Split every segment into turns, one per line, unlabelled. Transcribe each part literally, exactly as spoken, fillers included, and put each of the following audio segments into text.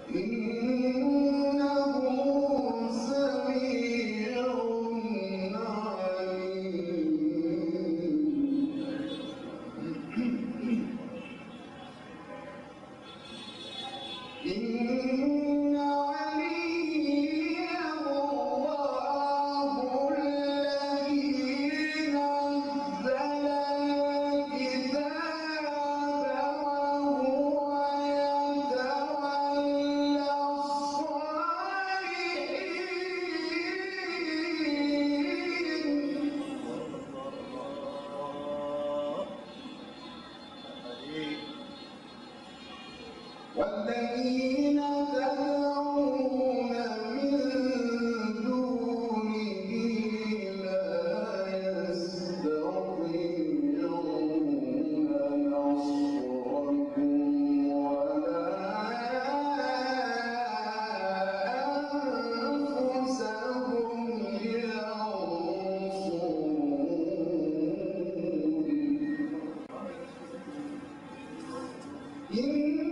والذين تدعون من دونه لا يستطيعون نصركم ولا أنفسهم ينصرون.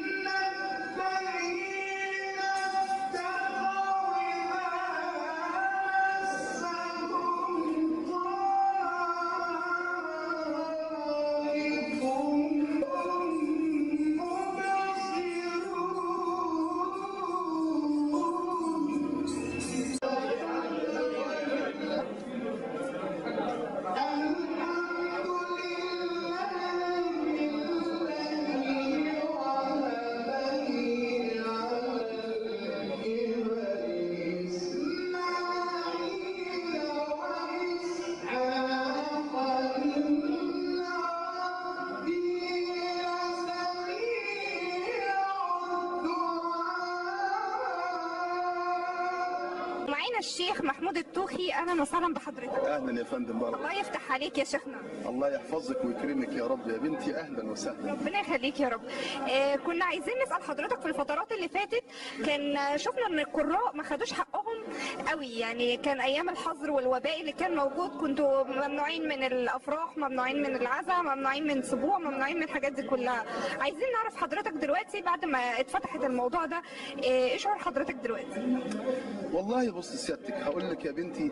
معانا الشيخ محمود الطوخي، اهلا وسهلا بحضرتك.
اهلا يا فندم بارك
الله يفتح عليك يا شيخنا.
الله يحفظك ويكرمك يا رب يا بنتي، اهلا وسهلا.
ربنا يخليك يا رب. آه كنا عايزين نسال حضرتك في الفترات اللي فاتت، كان شفنا ان القراء ما خدوش حقهم قوي، يعني كان ايام الحظر والوباء اللي كان موجود كنتوا ممنوعين من الافراح، ممنوعين من العزاء، ممنوعين من سبوع، ممنوعين من الحاجات دي كلها. عايزين نعرف حضرتك دلوقتي بعد ما اتفتحت الموضوع ده ايه شعور حضرتك دلوقتي؟
والله بص سيادتك هقول لك يا بنتي،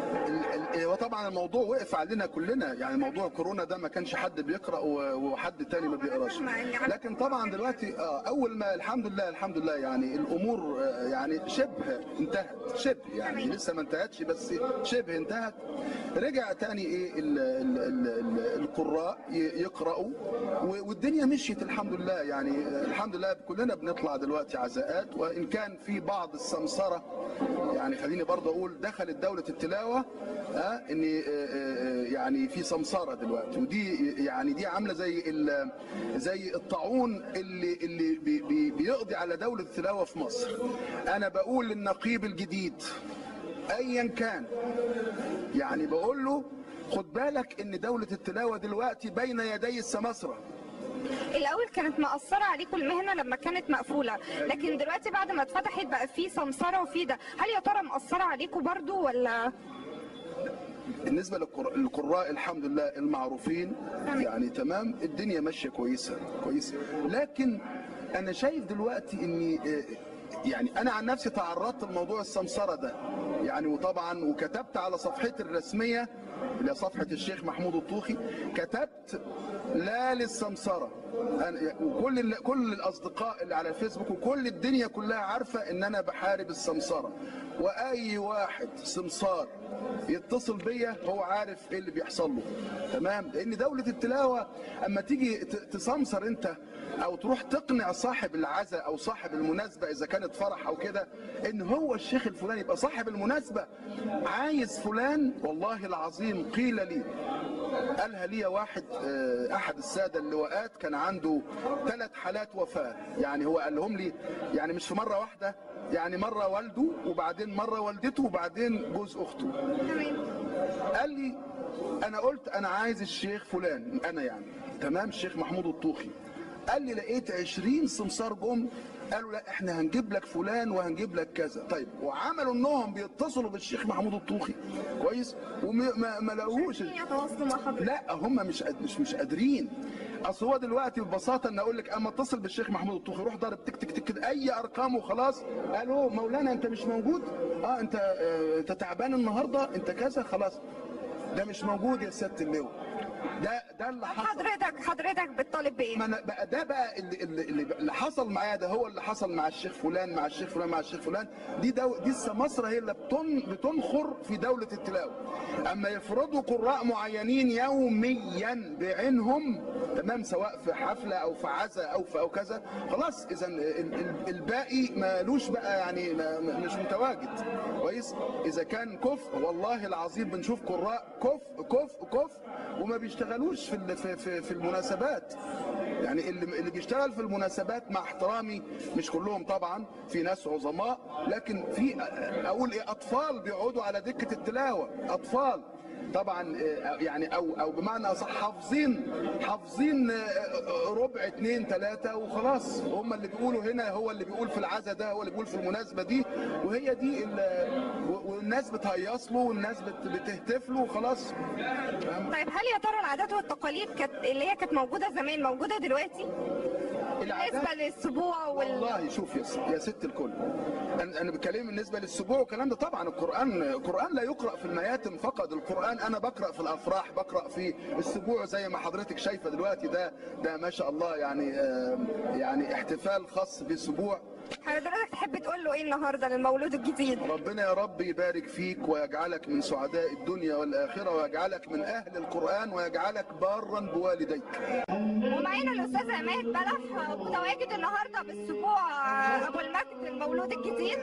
وطبعا الموضوع وقف علينا كلنا، يعني موضوع كورونا ده ما كانش حد بيقرا وحد تاني ما بيقراش، لكن طبعا دلوقتي اول ما الحمد لله الحمد لله يعني الامور يعني شبه انتهت، شبه يعني لسه ما انتهتش بس شبه انتهت. رجع تاني ايه ال ال ال ال القراء يقراوا والدنيا مشيت الحمد لله، يعني الحمد لله كلنا بنطلع دلوقتي عزاءات، وان كان في بعض السمسره، يعني خليني برضه اقول دخلت دوله التلاوه ها ان يعني في سمساره دلوقتي، ودي يعني دي عامله زي زي الطاعون اللي اللي بي بي بيقضي على دوله التلاوه في مصر. انا بقول للنقيب الجديد ايا كان، يعني بقول له خد بالك ان دوله التلاوه دلوقتي بين يدي السماسره.
الاول كانت مأثره عليكم المهنه لما كانت مقفوله، لكن دلوقتي بعد ما اتفتحت بقى في سمسره وفي ده، هل يا ترى مأثره عليكم برضو ولا؟
بالنسبه للقراء الحمد لله المعروفين يعني تمام، الدنيا ماشيه كويسه كويسه، لكن انا شايف دلوقتي اني يعني انا عن نفسي تعرضت لموضوع السمسره ده يعني، وطبعا وكتبت على صفحتي الرسميه اللي هي صفحه الشيخ محمود الطوخي، كتبت لا للسمسره، وكل كل الاصدقاء اللي على الفيسبوك وكل الدنيا كلها عارفه ان انا بحارب السمسره، واي واحد سمسار يتصل بيا هو عارف ايه اللي بيحصل له تمام، لان دوله التلاوه اما تيجي تسمسر انت او تروح تقنع صاحب العزاء او صاحب المناسبه اذا كانت فرح او كده ان هو الشيخ الفلاني يبقى صاحب المناسبه عايز فلان، والله العظيم قيل لي قالها لي واحد احد الساده اللواءات كان عنده ثلاث حالات وفاه، يعني هو قال لهم لي يعني مش في مره واحده، يعني مره والده وبعدين مره والدته وبعدين جوز اخته. قال لي انا قلت انا عايز الشيخ فلان انا يعني تمام الشيخ محمود الطوخي، قال لي لقيت عشرين سمسار جم قالوا لا احنا هنجيب لك فلان وهنجيب لك كذا، طيب وعملوا انهم بيتصلوا بالشيخ محمود الطوخي كويس وما ما لقوهوش،
يتواصلوا مع حضرتك؟
لا هم مش مش مش قادرين، اصل هو دلوقتي ببساطه ان اقول لك اما اتصل بالشيخ محمود الطوخي يروح ضارب تك تك تك اي ارقام وخلاص. الو مولانا انت مش موجود؟ اه انت آه انت تعبان النهارده، انت كذا، خلاص ده مش موجود يا سياده اللواء. ده ده اللي حصل.
حضرتك حضرتك بتطالب بايه؟
ما أنا بقى ده بقى اللي, اللي, اللي حصل معايا، ده هو اللي حصل مع الشيخ فلان مع الشيخ فلان مع الشيخ فلان. دي دو دي السماسرة هي اللي بتن بتنخر في دولة التلاوة. اما يفرضوا قراء معينين يوميا بعينهم، تمام، سواء في حفلة او في عزاء او في او كذا، خلاص اذا الباقي مالوش بقى يعني مش متواجد. كويس. اذا كان كفء والله العظيم بنشوف قراء كفء كفء كفء وما بيشتغلوش في في في المناسبات. يعني اللي اللي بيشتغل في المناسبات مع احترامي مش كلهم طبعا، في ناس عظماء، لكن في اقول ايه اطفال بيقعدوا على دكة التلاوة، اطفال طبعا يعني او او بمعنى اصح حافظين حافظين ربع اتنين تلاته وخلاص. هم اللي بيقولوا هنا هو اللي بيقول في العزا ده هو اللي بيقول في المناسبه دي، وهي دي والناس بتهيص له والناس بتهتف له وخلاص.
طيب هل يا ترى العادات والتقاليد كانت اللي هي كانت موجوده زمان موجوده دلوقتي؟ بالنسبه للسبوع وال...
والله شوف يا يا ست الكل، انا انا بتكلم بالنسبه للسبوع والكلام ده. طبعا القران القران لا يقرا في المياتم فقط، القران انا بقرا في الافراح، بقرا في السبوع زي ما حضرتك شايفه دلوقتي. ده ده ما شاء الله يعني يعني احتفال خاص بالسبوع.
حضرتك تحب تقول له ايه النهارده للمولود الجديد؟
ربنا يا رب يبارك فيك ويجعلك من سعداء الدنيا والاخره، ويجعلك من اهل القران، ويجعلك بارا بوالديك.
ومعانا الاستاذ عماد بلح متواجد النهارده بالسبوع ابو المجد المولود الجديد.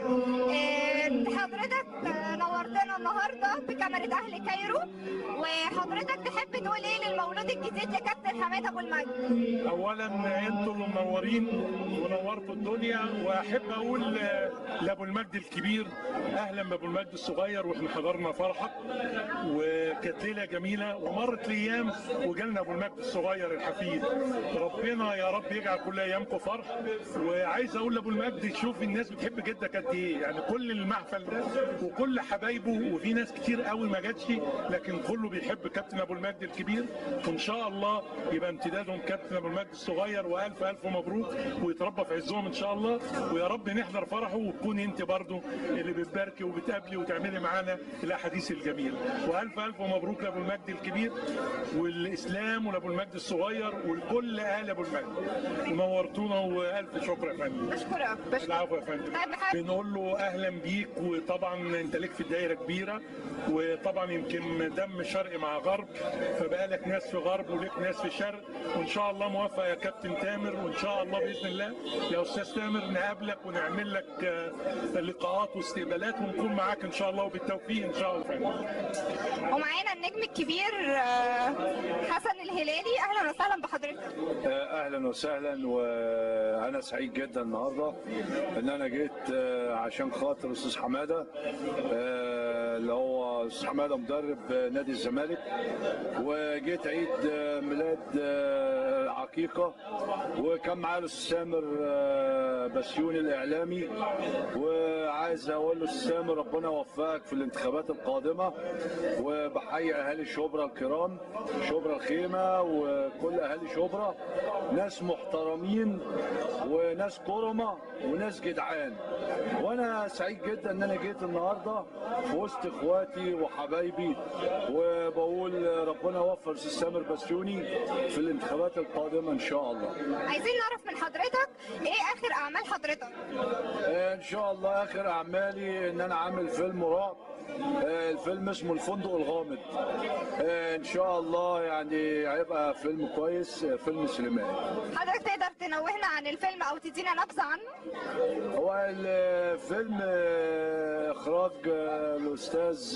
حضرتك نورتنا النهارده بكاميرا اهل كايرو، وحضرتك تحب تقول ايه للمولود الجديد يا كابتن حماد ابو المجد؟
اولا انتوا اللي منورين ونورتوا الدنيا، واحب اقول لابو المجد الكبير اهلا بابو المجد الصغير، واحنا حضرنا فرحك وكانت ليله جميله، ومرت الايام وجالنا ابو المجد الصغير الحفيد. ربنا يا رب يجعل كل ايامكم فرح. وعايز اقول لابو المجد شوف الناس بتحب جدك قد ايه، يعني كل المحفل ده وكل حبايبه، وفي ناس كتير قوي ما جاتش لكن كله بيحب كابتن ابو المجد الكبير، وان شاء الله يبقى امتدادهم كابتن ابو المجد الصغير، والف الف مبروك ويتربى في عزهم ان شاء الله، ويا رب نحضر فرحه وتكوني انت برضو اللي بتباركي وبتقابلي وتعملي معانا الاحاديث الجميله. والف الف مبروك لابو المجد الكبير والاسلام ولابو المجد الصغير ولكل اهل ابو المجد. نورتونا والف شكر يا فندم.
بشكرك.
العفو يا فندم. بنقول له اهلا بيك، وطبعا انت ليك في دايره كبيره، وطبعا يمكن دم شرق مع غرب، فبقى لك ناس في غرب ولك ناس في شرق، وان شاء الله موفق يا كابتن تامر، وان شاء الله باذن الله يا استاذ تامر نقابلك ونعمل لك لقاءات واستقبالات ونكون معاك ان شاء الله، وبالتوفيق ان شاء الله فندم.
ومعانا النجم الكبير حسن الهلالي، اهلا وسهلا بحضرتك.
اهلا وسهلا، وانا سعيد جدا النهارده ان انا جيت عشان خاطر استاذ حماده اللي هو استاذ حماده مدرب نادي الزمالك، وجيت عيد ميلاد عقيقه، وكان معايا الاستاذ سامر بسيوني الاعلامي، وعايز اقول له استاذ سامر ربنا يوفقك في الانتخابات القادمه، وبحيي اهالي شبرا الكرام، شبرا الخيمه وكل اهالي شبرا، ناس محترمين وناس كرمه وناس جدعان، وانا سعيد جدا ان انا جيت النهارده في وسط اخواتي وحبايبي، وبقول ربنا يوفق الاستاذ سامر بسيوني في الانتخابات القادمه ان شاء الله.
عايزين نعرف من حضرتك ايه اخر اعمال حضرتك؟
ان شاء الله اخر اعمالي ان انا عامل فيلم رعب، الفيلم اسمه الفندق الغامض، ان شاء الله يعني هيبقى فيلم كويس، فيلم سينمائي.
حضرتك تقدر تنوهنا عن الفيلم او تدينا نبذه عنه؟
هو الفيلم اخراج الاستاذ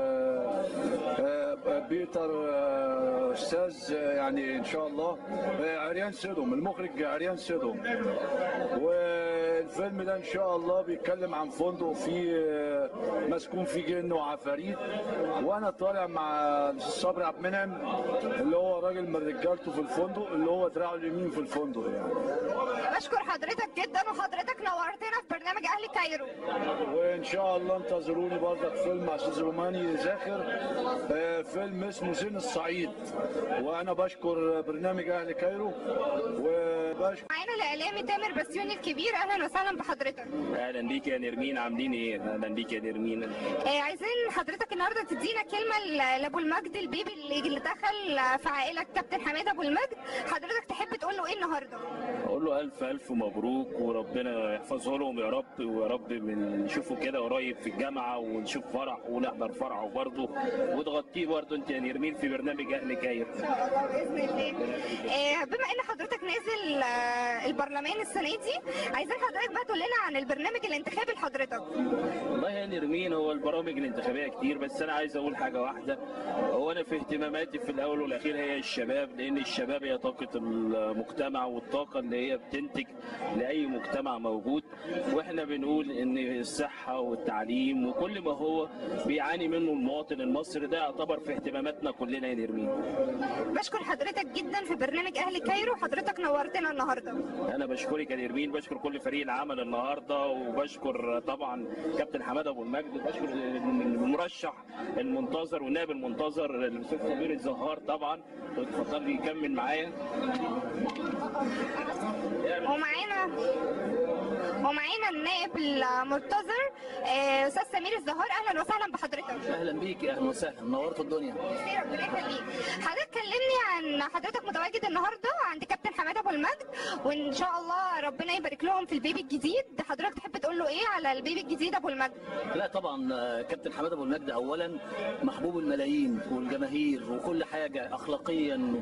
بيتر، استاذ يعني ان شاء الله عريان سيدهم، المخرج عريان سيدهم، و الفيلم ده ان شاء الله بيتكلم عن فندق فيه آه، مسكون فيه جن وعفاريت، وانا طالع مع الاستاذ صبري عبد المنعم اللي هو راجل من رجالته في الفندق، اللي هو دراعه اليمين في الفندق يعني.
بشكر حضرتك جدا، وحضرتك نورتنا في برنامج اهل كايرو.
وان شاء الله انتظروني برضك فيلم مع استاذ روماني زاخر، آه، فيلم اسمه زين الصعيد. وانا بشكر برنامج اهل كايرو وبشكر
معانا الاعلامي تامر بسيوني الكبير، اهلا وسهلا بحضرتك.
اهلا بيك يا نرمين، عاملين ايه؟ اهلا بيك يا نرمين.
آه عايزين حضرتك النهارده تدينا كلمه ل- لابو المجد البيبي اللي اللي دخل في عائله كابتن حماده ابو المجد، حضرتك تحب تقول له ايه النهارده؟
اقول له الف الف مبروك، وربنا يحفظه لهم يا رب، ويا رب من نشوفه كده قريب في الجامعه، ونشوف فرح ونحضر فرحه برضه، وتغطيه برضه انت يا نرمين في برنامج اهل كايرو.
ان شاء الله باذن الله. آه بما ان حضرتك نازل آه البرلمان السنه دي، عايزين حضرتك بقى تقول لنا عن البرنامج الانتخابي لحضرتك.
والله يا نرمين، هو البرامج الانتخابيه كتير، بس انا عايز اقول حاجه واحده. هو انا في اهتماماتي في الاول والاخير هي الشباب، لان الشباب هي طاقه المجتمع والطاقه اللي هي بتنتج لاي مجتمع موجود، واحنا بنقول ان الصحه والتعليم وكل ما هو بيعاني منه المواطن المصري ده يعتبر في اهتماماتنا كلنا يا نرمين.
بشكر حضرتك جدا في برنامج اهل كايرو، حضرتك نورتنا النهارده.
انا بشكرك يا نرمين، بشكر كل فريق العمل النهارده، وبشكر طبعا كابتن حماده ابو المجد، وبشكر المرشح المنتظر والنائب المنتظر الاستاذ كبير الزهار طبعا. اتفضل يكمل معايا.
ومعانا ومعانا النائب المنتظر آه، استاذ سمير الزهار، اهلا وسهلا بحضرتك.
اهلا بيك، اهلا وسهلا، نورت الدنيا.
خير، ربنا يخليك. حضرتك كلمني عن حضرتك متواجد النهارده عند كابتن حماده ابو المجد، وان شاء الله ربنا يبارك لهم في البيبي الجديد، حضرتك تحب تقول له ايه على البيبي الجديد ابو المجد؟
لا طبعا، آه، كابتن حماده ابو المجد اولا محبوب الملايين والجماهير وكل حاجه، اخلاقيا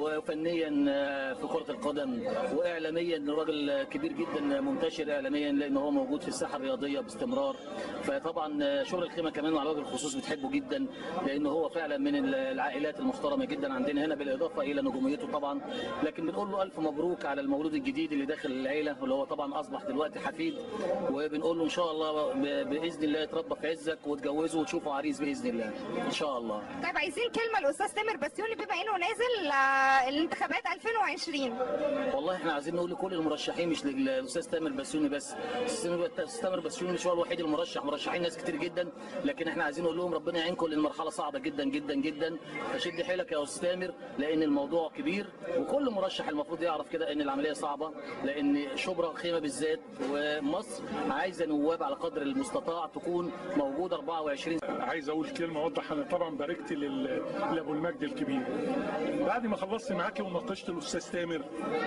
وفنيا آه، في كره القدم، واعلاميا راجل كبير جدا منتشر اعلاميا، لان هو موجود في الساحه الرياضيه باستمرار. فطبعا آه، شغل الخيمه كمان على وجه الخصوص بتحبه جدا، لان هو فعلا من العائلات المحترمه جدا عندنا هنا، بالاضافه الى نجوميته طبعا. لكن بنقول له الف مبروك على المولود الجديد اللي داخل العيله، واللي هو طبعا اصبح دلوقتي حفيد، وبنقول له ان شاء الله ب- باذن الله يتربى في عزك وتجوزه وتشوفه عريس باذن الله ان شاء الله.
طيب عايزين كلمه الاستاذ تامر بسيوني بما انه نازل آه، الانتخابات ألفين وعشرين.
والله احنا عايزين نقول لكل المرشحين، مش للاستاذ تامر بسيوني بس. الاستاذ تامر بسيوني مش هو الوحيد المرشح، مرشحين ناس كتير جدا، لكن احنا عايزين نقول لهم ربنا يعينكم، لان المرحله صعبه جدا جدا جدا. فشد حيلك يا استاذ تامر، لان الموضوع كبير، وكل مرشح المفروض يعرف كده ان العمليه صعبه، لان شبرا الخيمه بالذات ومصر عايزه نواب على قدر المستطاع تكون موجوده أربعة وعشرين.
عايز اقول كلمه اوضح. انا طبعا باركت لل- لابو المجد الكبير بعد ما خلصت معاكي وناقشت الاستاذ تامر،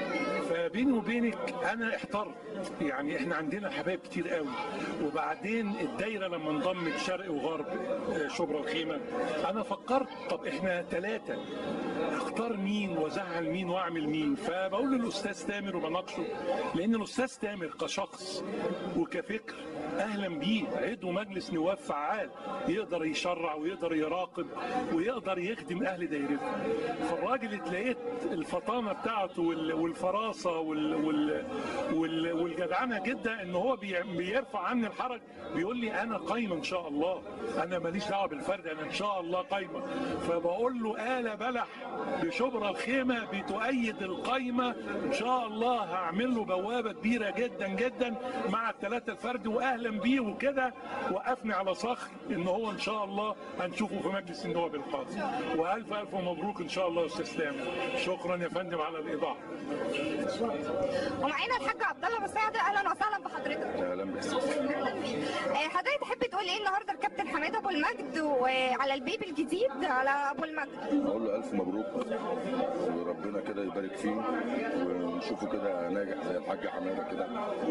فبيني وبينك انا احترت. يعني احنا عندنا حبايب كتير قوي، وبعدين الدايره لما انضمت شرق وغرب آه، شبرا الخيمه، انا فكرت طب احنا ثلاثه اختار مين وازعل مين واعمل مين. فبقول للاستاذ تامر وبناقشه، لان الاستاذ تامر كشخص وكفكر اهلا بيه، عضو مجلس نواب فعال، يقدر يشرع ويقدر يراقب ويقدر يخدم اهل دايرته. فالراجل اتلاقيت الفطانه بتاعته وال- والفراسه وال- وال- وال- والجدعنه جدا، ان هو بي- بيرفع عني الحرج، بيقول لي انا قايمه ان شاء الله، انا ماليش دعوه بالفرد، انا ان شاء الله قايمه. فبقول له آل بلح بشبرا الخيمه بتؤيد القايمه ان شاء الله، هعمل له بوابه كبيره جدا جدا مع الثلاثه الفرد، واهلا بيه وكده. وقفني على صخر ان هو ان شاء الله هنشوفه في مجلس النواب القادم. والف الف مبروك ان شاء الله يا استاذ تامر. شكرا يا فندم على الايضاح.
ومعانا الحاج عبد الله مساعده، اهلا وسهلا بحضرتك.
اهلا بك.
اهلا بيك. آه، حضرتك تحب تقول ايه النهارده لكابتن حماده ابو المجد وعلى البيبي الجديد على ابو المجد؟
اقول له الف مبروك، وربنا كده يبارك فيه، ونشوفه كده ناجح زي الحاج حماده كده،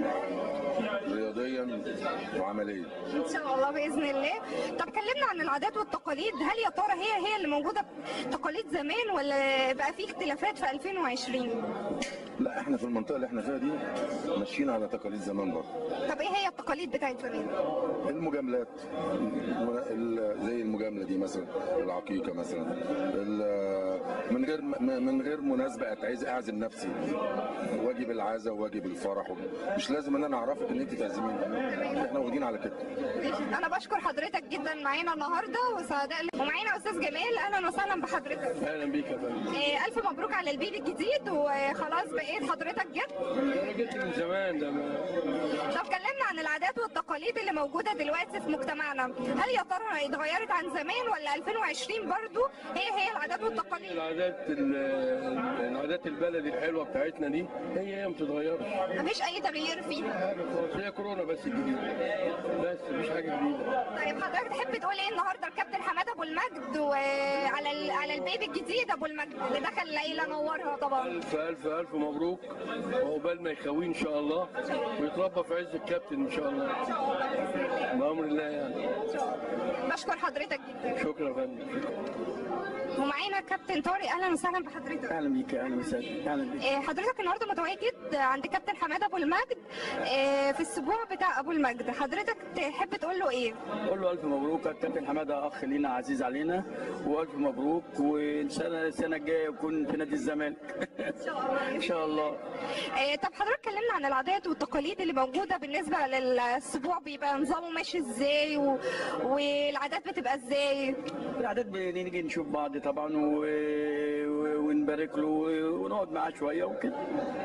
رياضيا وعمليا
ان شاء الله باذن الله. طب كلمنا عن العادات والتقاليد، هل يا ترى هي هي اللي موجوده تقاليد زمان، ولا بقى في اختلافات في ألفين وعشرين؟
لا، احنا في المنطقه اللي احنا فيها دي ماشيين على تقاليد زمان برضه.
طب ايه هي التقاليد بتاعت زمان؟
المجاملات زي المجامله دي مثلا، العقيقه مثلا، من غير من غير مناسبه عايز اعزم نفسي، واجب العزا وواجب الفرح، مش لازم ان انا اعرفك ان انت تعزميني، احنا واخدين على كده.
انا بشكر حضرتك جدا معانا النهارده وسعداء، ومعانا استاذ جمال. اهلا وسهلا بحضرتك.
اهلا بيك يا فندم.
إيه، الف مبروك على البيبي الجديد، وخلاص بقيت حضرتك جد.
انا جيت من زمان ده.
طب كلمنا عن العادات والتقاليد اللي موجوده دلوقتي في مجتمعنا، هل يا ترى اتغيرت عن زمان ولا ألفين وعشرين برضو هي هي العادات والتقاليد؟
العادات العادات البلدي الحلوه بتاعتنا دي هي هي ما بتتغيرش،
مفيش اي تغيير فيها.
هي كورونا بس الجديده، بس مفيش حاجه جديده.
طيب حضرتك تحب تقول ايه النهارده الكابتن حماده ابو المجد وعلى على البيبي الجديد ابو المجد اللي دخل العيله نورها طبعا؟
الف الف الف مبروك، وعقبال ما يخويه ان شاء الله ويتربى في عز الكابتن ان شاء الله بامر الله يعني.
بشكر حضرتك جدا.
شكرا يا فندم.
ومعانا كابتن طارق. اهلا وسهلا بحضرتك.
اهلا بيك. اهلا وسهلا. اهلا بيك.
حضرتك النهارده متواجد عند كابتن حماده ابو المجد في الاسبوع بتاع ابو المجد، حضرتك تحب تقول له ايه؟
قول له الف مبروك، الكابتن حماده اخ لينا عزيز علينا، والف مبروك، وان شاء الله السنه الجايه يكون في نادي الزمالك
ان شاء الله.
ان شاء الله.
طب حضرتك كلمنا عن العادات والتقاليد اللي موجوده بالنسبه للاسبوع، بيبقى نظامه ماشي ازاي و... والعادات بتبقى ازاي؟
العادات بنيجي نشوف بعض طبعا و... ونبارك له ونقعد معاه شويه وكده.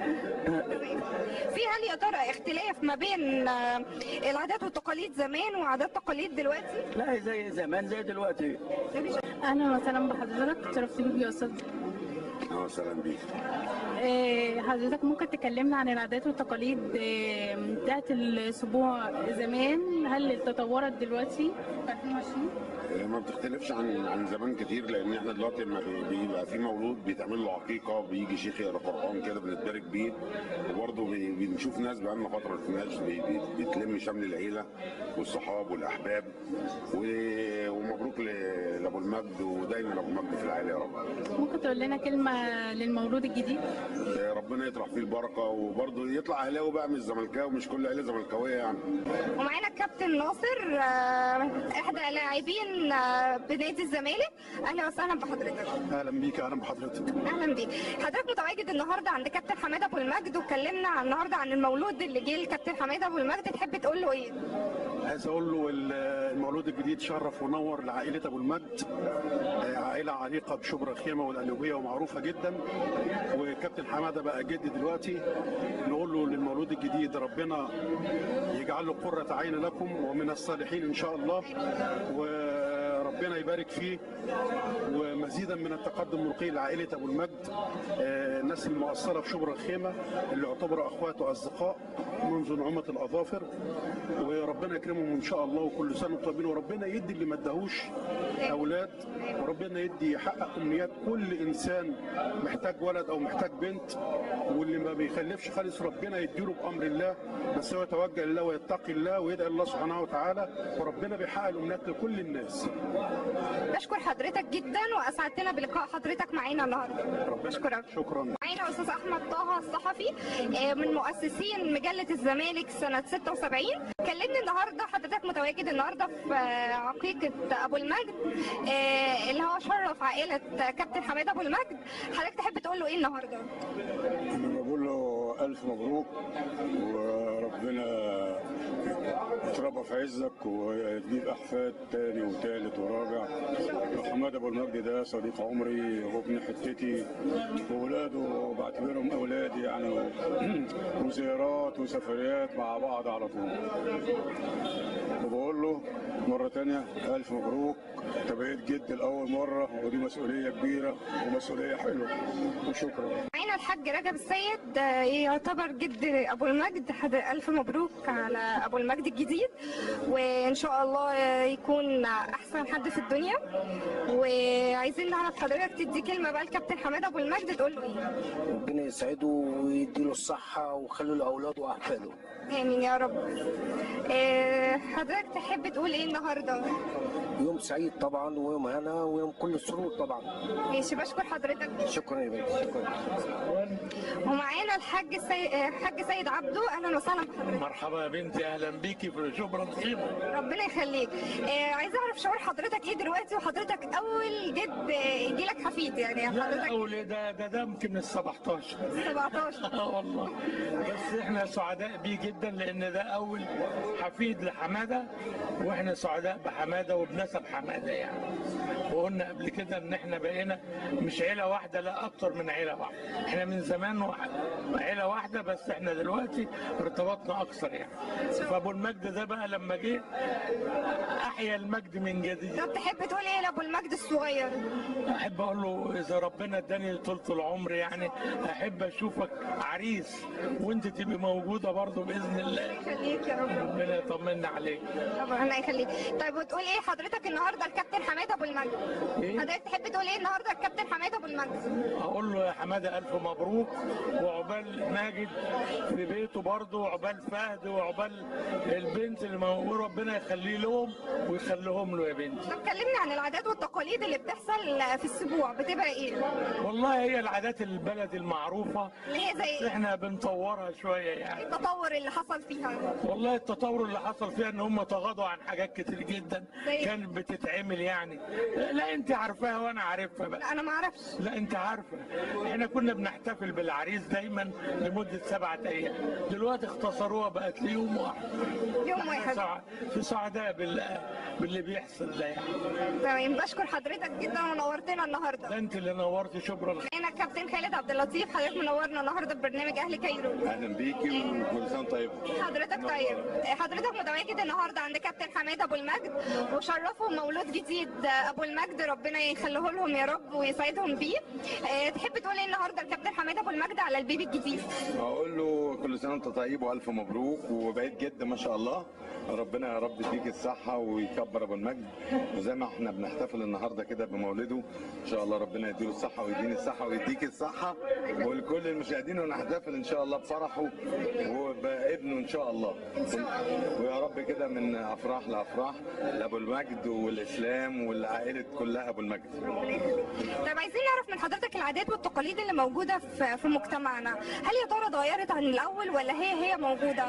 في هل يا ترى اختلاف ما بين العادات والتقاليد زمان وعادات تقاليد دلوقتي؟
لا زي زمان زي دلوقتي.
اهلا وسهلا بحضرتك، شرفت بيك يا استاذ.
اهلا وسهلا بيك.
حضرتك ممكن تكلمنا عن العادات والتقاليد بتاعت الاسبوع زمان، هل تطورت دلوقتي في ألفين وعشرين؟
ما بتختلفش عن عن زمان كتير، لان احنا دلوقتي لما بيبقى في مولود بيتعمل له عقيقه، بيجي شيخ يقرا قران كده بنتبارك بيه، وبرضه بنشوف ناس بقى لنا فتره ما شفناش بتلم شمل العيله والصحاب والاحباب، ومبروك لابو المجد، ودايما ابو المجد في العائله يا رب.
ممكن تقول لنا كلمه للمولود الجديد؟
ربنا يطرح فيه البركه، وبرضه يطلع اهلاوي بقى مش زملكاوي، مش كل عيله زملكاويه يعني.
ومعانا الكابتن ناصر احدى لاعبين بنادي الزمالك. اهلا وسهلا بحضرتك.
اهلا بيك. اهلا بحضرتك.
اهلا بيك. حضرتك متواجد النهارده عند كابتن حماده ابو المجد، واتكلمنا النهارده عن المولود اللي جه لكابتن حماده ابو المجد، تحب تقول له ايه؟
عايز اقول له المولود الجديد شرف ونور لعائله ابو المجد، عائله عريقه بشبرا خيمه والقلوبيه ومعروفه جدا، وكابتن حماده بقى جد دلوقتي. نقول له للمولود الجديد ربنا يجعل له قرة عين لكم ومن الصالحين ان شاء الله، وربنا يبارك فيه، ومزيدا من التقدم والرقي لعائله ابو المجد، الناس المؤثره في شبرا الخيمه اللي يعتبروا اخوات واصدقاء منذ نعومه الاظافر، وربنا يكرمهم ان شاء الله، وكل سنه وانتم طيبين، وربنا يدي اللي ما اداهوش اولاد، وربنا يدي يحقق امنيات كل انسان محتاج ولد او محتاج بنت، واللي ما بيخلفش خالص ربنا يديله بامر الله، بس هو يتوجه لله ويتقي الله ويدعي الله سبحانه وتعالى، وربنا بيحقق الامنيات لكل الناس.
بشكر حضرتك جدا، واسعدتنا بلقاء حضرتك معانا النهارده. بشكرك.
شكرا.
معانا استاذ احمد طه الصحفي من مؤسسين مجله الزمالك سنه ستة وسبعين. كلمني النهارده، حضرتك متواجد النهارده في عقيقه ابو المجد اللي هو شرف عائله كابتن حماده ابو المجد، حضرتك تحب تقول له ايه النهارده؟
انا بقول له الف مبروك، وربنا يتربى في عزك ويجيب احفاد تاني وتالت ورابع. حماده ابو المجد ده صديق عمري وابن حتتي، واولاده بعتبرهم اولادي يعني، وزيارات وسفريات مع بعض على طول. وبقول له مره تانيه الف مبروك، انت بقيت جد لاول مره، ودي مسؤوليه كبيره ومسؤوليه حلوه، وشكرا.
معانا الحاج رجب السيد يعتبر جد ابو المجد، الف مبروك على ابو المجد الجديد، وان شاء الله يكون احسن حد في الدنيا. وعايزين نعرف حضرتك تدي كلمه بقى لكابتن حماده ابو المجد، تقول له ايه؟
ربنا يسعده ويديله الصحه ويخلي له اولاده واحفاده.
امين يا رب. حضرتك تحب تقول ايه النهارده؟
يوم سعيد طبعا ويوم هنا ويوم كل السرور طبعا.
ماشي، بشكر حضرتك.
شكرا يا بنتي، شكرا.
ومعانا الحاج سي... الحاج سيد عبده، اهلا وسهلا بحضرتك.
مرحبا يا بنتي، اهلا بيكي في شبرا الخيمه.
ربنا يخليك. آه عايزه اعرف شعور حضرتك ايه دلوقتي، وحضرتك اول جد يجي لك حفيد يعني حضرتك؟
لا اول ده ده ده يمكن ال سبعتاشر
سبعتاشر
اه والله، بس احنا سعداء بيه جدا لان ده اول حفيد لحماده، واحنا سعداء بحماده وبنسب حماده يعني. وقلنا قبل كده ان احنا بقينا مش عيله واحده، لا اكتر من عيله واحده، احنا من زمان واحد عيله واحده، بس احنا دلوقتي ارتبطنا اكثر يعني. فابو المجد ده بقى لما جه احيا المجد من جديد.
طب تحب تقول ايه لابو المجد الصغير؟
احب اقول له اذا ربنا اداني طولة العمر يعني احب اشوفك عريس وانت تبقي موجوده برضه باذن الله.
يخليك يا رب.
ربنا يطمنا عليك.
ربنا يخليك. طيب وتقول ايه حضرتك النهارده الكابتن حماده ابو المجد؟
إيه؟
حضرتك تحب تقول ايه النهارده الكابتن حماده ابو المجد؟
اقول له يا حماده الف مبروك، وعقبال ماجد في بيته برضه، وعقبال فهد، وعقبال البنت اللي موجوده، ربنا يخليه لهم ويخليهم له يا بنتي.
طب كلمني عن العادات والتقاليد اللي بتحصل في السبوع، بتبقى ايه؟
والله هي العادات البلد المعروفه
اللي هي زي ايه؟
احنا بنطورها شويه يعني.
التطور اللي حصل فيها؟
والله التطور اللي حصل فيها ان هم تغاضوا عن حاجات كتير جدا كانت بتتعمل يعني. لا انت عارفاها وانا عارفها بقى.
لا انا ما اعرفش.
لا انت عارفه، احنا كنا بنحتفل بالعريس دايما لمده سبعة ايام، دلوقتي اختصروها بقت ليوم واحد.
يوم واحد.
سع... في سعداء بال... باللي بيحصل ده يعني.
تمام، بشكر حضرتك جدا ونورتنا النهارده.
ده انت اللي نورتي شبرا.
هنا الكابتن خالد عبد اللطيف، حضرتك منورنا النهارده ببرنامج اهل كايرو.
اهلا بيكي وكل سنه طيب.
حضرتك طيب. حضرتك متواجد النهارده عند كابتن حماده ابو المجد، وشرفوا مولود جديد ابو المجد، ربنا يخليه لهم يا رب ويسعدهم بيه. أه تحب تقول ايه النهارده الكابتن حماده ابو المجد على البيبي الجديد؟
اقول له كل سنه وانت طيب والف مبروك، وبقيت جد ما شاء الله، ربنا يا رب يديك الصحه ويكبر ابو المجد، وزي ما احنا بنحتفل النهارده كده بمولده ان شاء الله ربنا يديله الصحه ويديني الصحه ويديك الصحه، ولكل المشاهدين ونحتفل ان شاء الله بفرحه وبابنه ان شاء الله. ويا رب كده من افراح لافراح لابو المجد والاسلام والعائله كلها ابو المجد.
طب عايزين نعرف من حضرتك العادات والتقاليد اللي موجوده في في مجتمعنا، هل يا ترى اتغيرت عن الاول ولا هي هي موجوده؟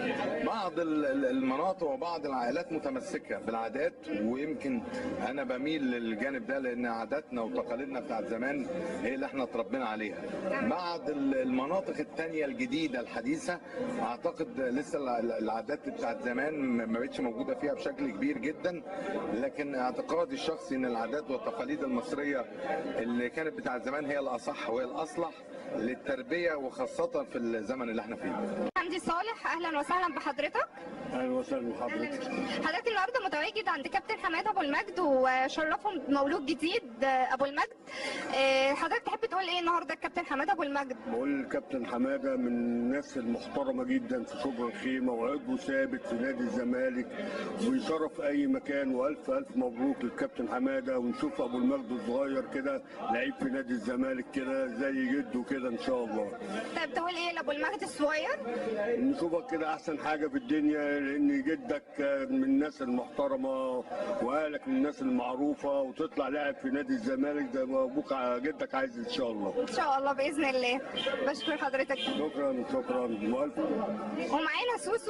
بعض المناطق وبعض العائلات متمسكه بالعادات، ويمكن انا بميل للجانب ده لان عاداتنا وتقاليدنا بتاعت زمان هي اللي احنا اتربينا عليها. بعض المناطق الثانيه الجديده الحديثه اعتقد لسه العادات بتاعت زمان ما بقتش موجوده فيها بشكل كبير جدا، لكن اعتقادي الشخصي ان العادات والتقاليد المصريه اللي كانت بتاعت زمان هي الاصح وهي الاصلح للتربيه، وخاصه في الزمن اللي احنا فيه.
حمدي صالح، اهلا وسهلا بحضرتك.
اهلا وسهلا بحضرتك.
حضرتك النهارده متواجد عند كابتن حماده ابو المجد وشرفهم مولود جديد ابو المجد، حضرتك تحب تقول ايه النهارده الكابتن حماده ابو المجد؟
بقول الكابتن حماده من الناس المحترمه جدا في شبرا الخيمه، وعضو ثابت في نادي الزمالك، ويشرف اي مكان، والف الف مبروك للكابتن حماده، ونشوف ابو المجد الصغير كده لعيب في نادي الزمالك كده زي جده كده ان شاء الله.
طيب تقول ايه لابو المجد الصغير؟
نشوفك كده احسن حاجه في الدنيا، لان جدك من الناس المحترمه واهلك من الناس المعروفه، وتطلع لاعب في نادي الزمالك زي ما ابوك جدك عايز ان شاء الله.
ان شاء الله باذن الله. بشكر حضرتك.
شكرا شكرا مؤلف.
ومعانا سوسو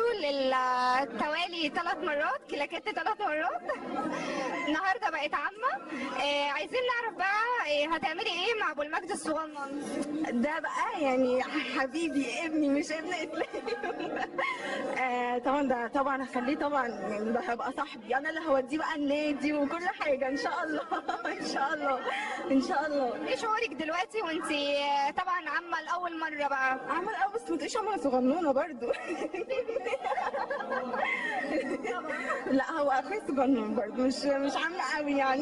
للتوالي ثلاث مرات، كلاكيت ثلاث مرات النهارده بقت عامه. آه عايزين نعرف بقى آه هتعملي ايه مع ابو المجد الصغنن
ده بقى؟ يعني حبيبي ابني مش ابن آه طبعا ده طبعا هخليه طبعا يعني ده هيبقى صاحبي، انا اللي هوديه بقى النادي وكل حاجه ان شاء الله. ان شاء الله ان شاء الله.
ايه شعورك دلوقتي وانت طبعا عامه لاول مره بقى؟
عامه الاول بس ما تقوليش عامه صغنونه برضو. لا هو اخويا صغنون برضو، مش مش عامله قوي يعني.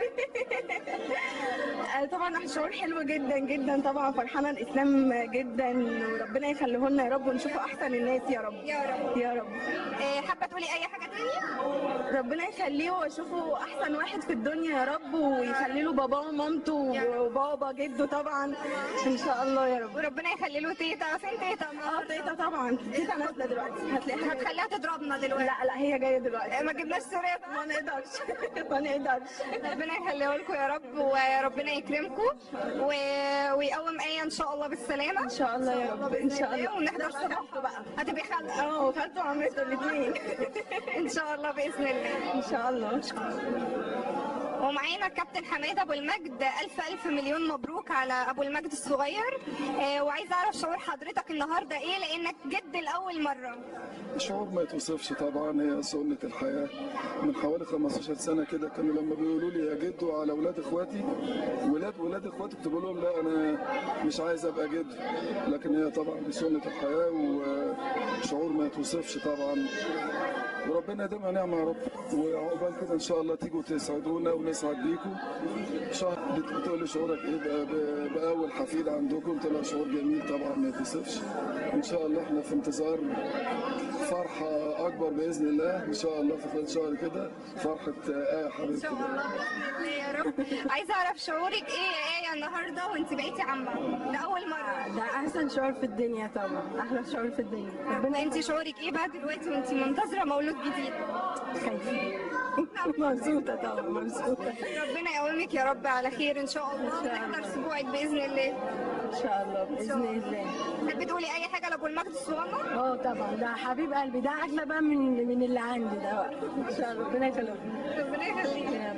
طبعا شعور حلو جدا جدا، طبعا فرحانه الاسلام جدا، وربنا يخليه لنا يا رب ونشوفه احسن الناس يا رب
يا رب
يا رب.
إيه حابه تقولي اي حاجه تاني؟
ربنا يخليه واشوفه احسن واحد في الدنيا يا رب، ويخلي له باباه ومامته وبابا جده طبعا ان شاء الله يا رب.
وربنا يخلي له تيتا. فين تيتا؟
اه تيتا طبعا، تيتا نازله دلوقتي هتلاقيها.
هتخليها تضربنا دلوقتي؟
لا لا هي جايه دلوقتي.
ما جبناش سوريا
ما نقدرش ما نقدرش.
ربنا يخليه لكم يا رب، وربنا يكرمكم و... ويقوم آية ان شاء الله بالسلامه.
ان شاء الله يا رب، ان شاء الله.
ونحضر صباحه بقى. هتبقي خالته؟
اه خالته وعمته الاثنين.
ان شاء الله باذن الله.
ان شاء الله.
ومعانا الكابتن حماده ابو المجد، الف الف مليون مبروك على ابو المجد الصغير. آه وعايزه اعرف شعور حضرتك النهارده ايه، لانك جد لاول مره.
شعور ما يتوصفش طبعا، هي سنه الحياه. من حوالي خمستاشر سنه كده كانوا لما بيقولوا لي يا جدو على اولاد اخواتي، ولاد ولاد اخواتي كنت بقول لهم لا انا مش عايز ابقى جد، لكن هي طبعا دي سنه الحياه وشعور ما يتوصفش طبعا، وربنا يديمها نعمه يا رب. وعقبال كده ان شاء الله تيجوا تسعدونا ونسعد بيكم. شهر بتقول لي شعورك ايه بقى باول حفيد عندكم؟ قلت لها شعور جميل طبعا ما يتوصفش. ان شاء الله احنا في انتظار فرحه اكبر باذن الله ان شاء الله في خلال شهر كده، فرحه آية حبيبتي.
ان شاء الله باذن الله يا رب. عايزه اعرف شعورك ايه يا آية النهارده وانت بقيتي عمه لاول مره؟
ده احسن شعور في الدنيا طبعا، احلى شعور في الدنيا.
ربنا. انت شعورك ايه بقى دلوقتي وانت منتظره مولود جديد؟
خايفه مبسوطه طبعا مبسوطه.
ربنا يقومك يا رب على خير ان شاء الله، ونحضر اسبوعك باذن الله.
ان شاء الله باذن الله.
تحبي تقولي اي حاجه لابو المجد الصغير؟
اه طبعا، ده حبيب قلبي، ده اغلى بقى من من اللي عندي ده بقى. ان شاء الله ربنا يخليك.
ربنا يخليك يا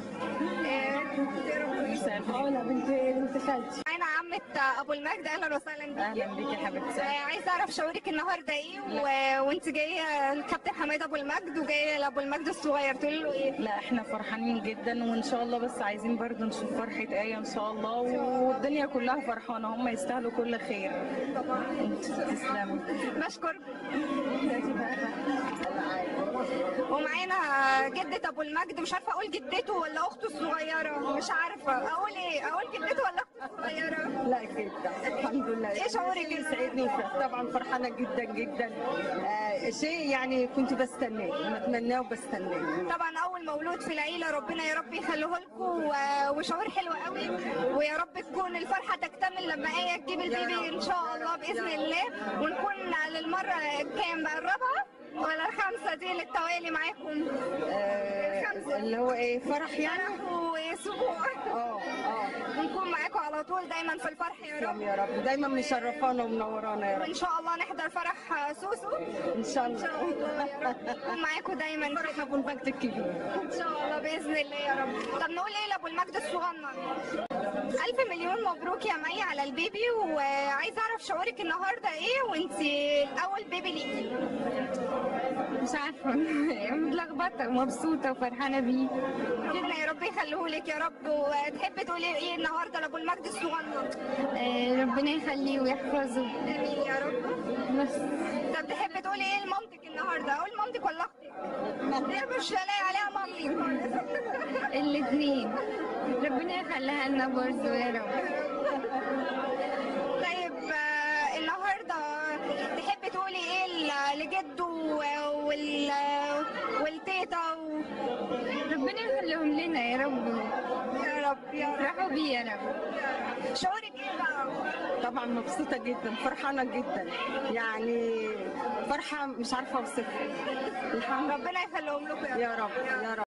رب.
انا بنت بنت خالتي.
معانا عمة ابو المجد، اهلا وسهلا بيكي.
اهلا بيكي يا حبيبتي.
عايزه اعرف شعورك النهارده ايه و... وانت جايه الكابتن حماده ابو المجد وجايه لابو المجد الصغير تقولي له ايه؟
لا احنا فرحانين جدا وان شاء الله، بس عايزين برضه نشوف فرحه آية ان شاء الله، والدنيا كلها فرحانه، هم يستاهلوا كل خير.
طبعا.
تسلمي.
بشكر. ومعانا جدة ابو المجد، مش عارفه اقول جدته ولا اخته الصغيره، مش عارفه اقول ايه، اقول جدته ولا اخته الصغيره؟
لا جدا الحمد لله.
ايه شعورك؟
يسعدني طبعا، فرحانه جدا جدا. آه شيء يعني كنت بستناه بتمناه وبستناه.
طبعا اول مولود في العيله، ربنا يا رب يخليه لكم، وشعور حلو قوي، ويا رب تكون الفرحه تكتمل لما آية تجيب البيبي ان شاء الله باذن الله، ونكون للمره كام بقى، الرابعه ولا الخامسه دي للتوالي معاكم؟
آه اللي هو ايه، فرح يعني
واسبوع.
اه اه
ونكون معاكم على طول دايما في الفرح يا رب.
يا رب دايما مشرفانا ومنورانا يا رب.
ان شاء الله نحضر فرح سوسو
ان شاء الله.
ان شاء الله يا رب. نكون معاكم دايما
فرح ابو المجد الكبير
ان شاء الله باذن الله يا رب. طب نقول ايه لابو المجد الصغنن؟ الف مليون مبروك يا مي على البيبي، وعايزه اعرف شعورك النهارده ايه وانت اول بيبي ليكي؟
مش عارفه متلخبطه ومبسوطه وفرحانه بيه.
ربنا يا رب يخليهولك يا رب. وتحبي تقولي ايه النهارده لابو المجد الصغنن؟
آه ربنا يخليه ويحفظه.
امين يا رب.
بس.
طب تحبي تقولي ايه لمامتك النهارده؟ اقول مامتك ولا اختك؟ هي مش لاقي عليها مامتك خالص.
الاثنين. ربنا يخليها لنا برضه يا رب.
طيب النهارده تحبي تقولي ايه لجده وال والتيتا و...
ربنا يخليهم لنا يا رب.
يا رب يا رب.
افرحوا بيه يا رب.
شعورك ايه بقى؟
طبعا مبسوطه جدا، فرحانه جدا، يعني فرحه مش عارفه اوصفها.
ربنا يخليهم لكم
يا رب يا رب.